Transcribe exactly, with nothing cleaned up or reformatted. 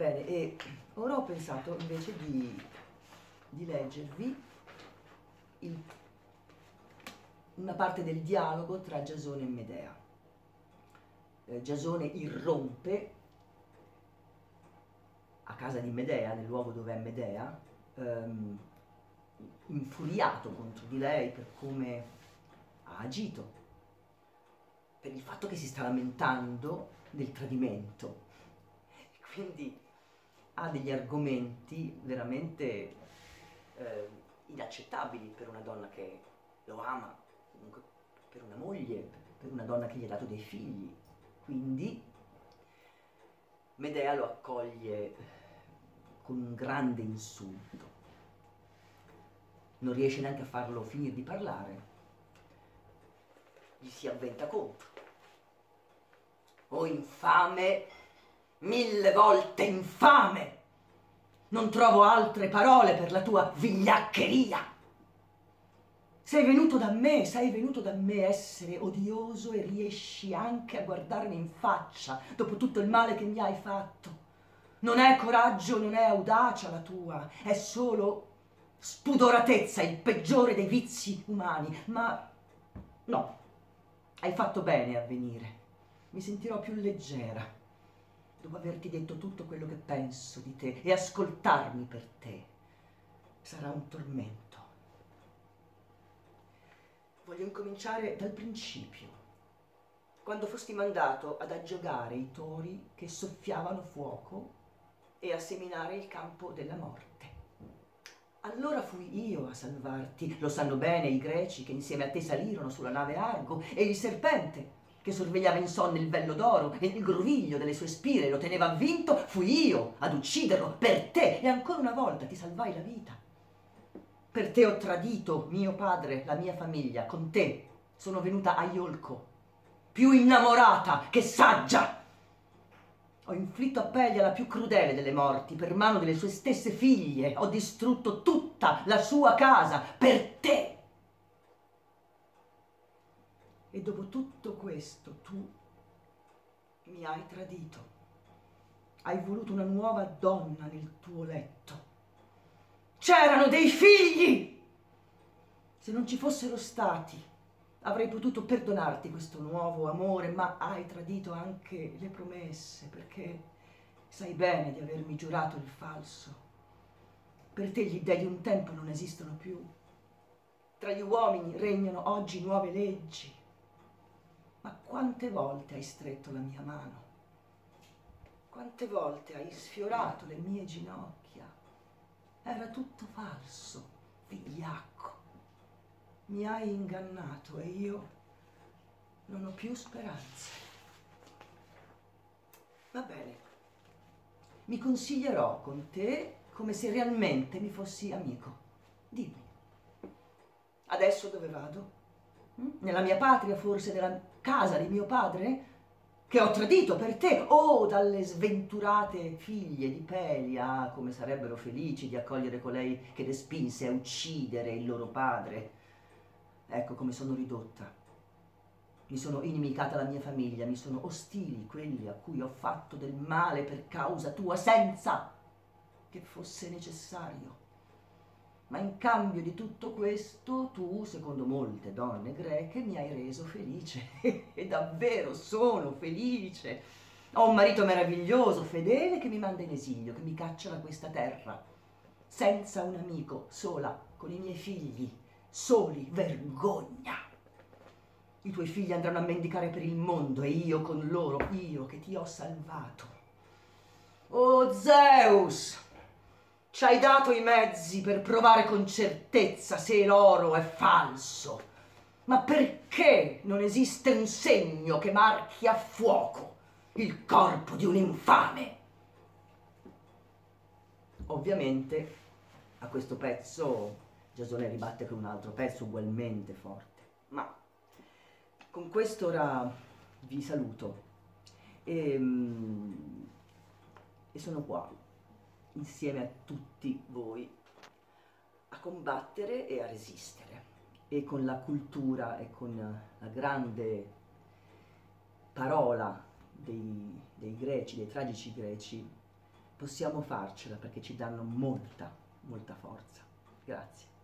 Bene, e ora ho pensato invece di, di leggervi il, una parte del dialogo tra Giasone e Medea. Eh, Giasone irrompe a casa di Medea, nel luogo dove è Medea, ehm, infuriato contro di lei per come ha agito, per il fatto che si sta lamentando del tradimento. E quindi ha degli argomenti veramente eh, inaccettabili per una donna che lo ama, comunque per una moglie, per una donna che gli ha dato dei figli. Quindi Medea lo accoglie con un grande insulto. Non riesce neanche a farlo finire di parlare. Gli si avventa contro. Oh infame, mille volte infame! Non trovo altre parole per la tua vigliaccheria. Sei venuto da me, sei venuto da me essere odioso e riesci anche a guardarmi in faccia dopo tutto il male che mi hai fatto. Non è coraggio, non è audacia la tua, è solo spudoratezza, il peggiore dei vizi umani. Ma no, hai fatto bene a venire. Mi sentirò più leggera dopo averti detto tutto quello che penso di te, e ascoltarmi per te sarà un tormento. Voglio incominciare dal principio, quando fosti mandato ad aggiogare i tori che soffiavano fuoco e a seminare il campo della morte. Allora fui io a salvarti, lo sanno bene i greci che insieme a te salirono sulla nave Argo, e il serpente che sorvegliava insonne il vello d'oro e il groviglio delle sue spire lo teneva avvinto, fui io ad ucciderlo per te, e ancora una volta ti salvai la vita. Per te ho tradito mio padre, la mia famiglia, con te sono venuta a Iolco, più innamorata che saggia. Ho inflitto a Pelia la più crudele delle morti per mano delle sue stesse figlie, ho distrutto tutta la sua casa per te. E dopo tutto questo tu mi hai tradito. Hai voluto una nuova donna nel tuo letto. C'erano dei figli! Se non ci fossero stati, avrei potuto perdonarti questo nuovo amore, ma hai tradito anche le promesse, perché sai bene di avermi giurato il falso. Per te gli dei di un tempo non esistono più. Tra gli uomini regnano oggi nuove leggi. Ma quante volte hai stretto la mia mano? Quante volte hai sfiorato le mie ginocchia? Era tutto falso, vigliacco. Mi hai ingannato e io non ho più speranze. Va bene, mi consiglierò con te come se realmente mi fossi amico. Dimmi, adesso dove vado? Nella mia patria, forse nella casa di mio padre, che ho tradito per te, o dalle sventurate figlie di Pelia, come sarebbero felici di accogliere colei che le spinse a uccidere il loro padre. Ecco come sono ridotta. Mi sono inimicata la mia famiglia, mi sono ostili quelli a cui ho fatto del male per causa tua, senza che fosse necessario. Ma in cambio di tutto questo, tu, secondo molte donne greche, mi hai reso felice. E davvero sono felice. Ho un marito meraviglioso, fedele, che mi manda in esilio, che mi caccia da questa terra. Senza un amico, sola, con i miei figli, soli, vergogna. I tuoi figli andranno a mendicare per il mondo e io con loro, io che ti ho salvato. Oh Zeus! Ci hai dato i mezzi per provare con certezza se l'oro è falso. Ma perché non esiste un segno che marchi a fuoco il corpo di un infame? Ovviamente a questo pezzo Giasone ribatte con un altro pezzo ugualmente forte. Ma con questo ora vi saluto e, e sono qua insieme a tutti voi a combattere e a resistere, e con la cultura e con la grande parola dei, dei greci, dei tragici greci, possiamo farcela perché ci danno molta, molta forza. Grazie.